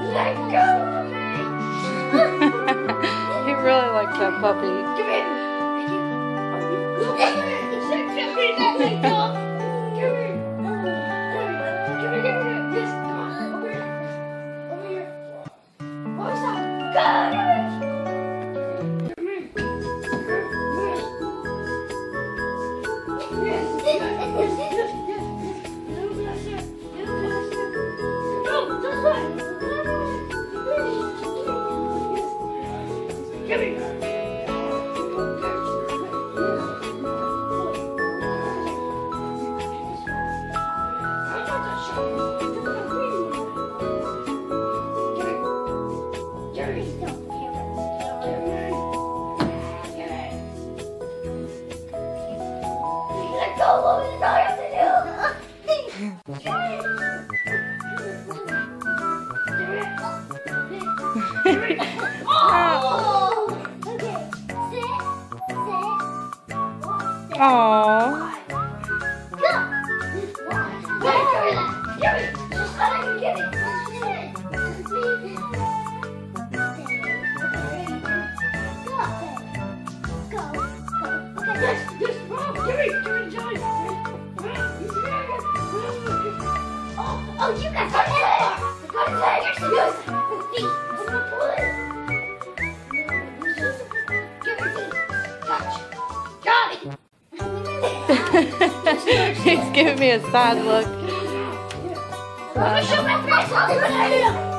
Let go of me. He really likes that puppy. Come here. Let me go. Come here. Come here. Yes, come on. Over here. Over here. Oh, stop. Good. Aww. Oh, you got got his leg. Use the feet. Pull it. Give her feet. Touch. Got it. He's giving me a sad look. I'm gonna show my face.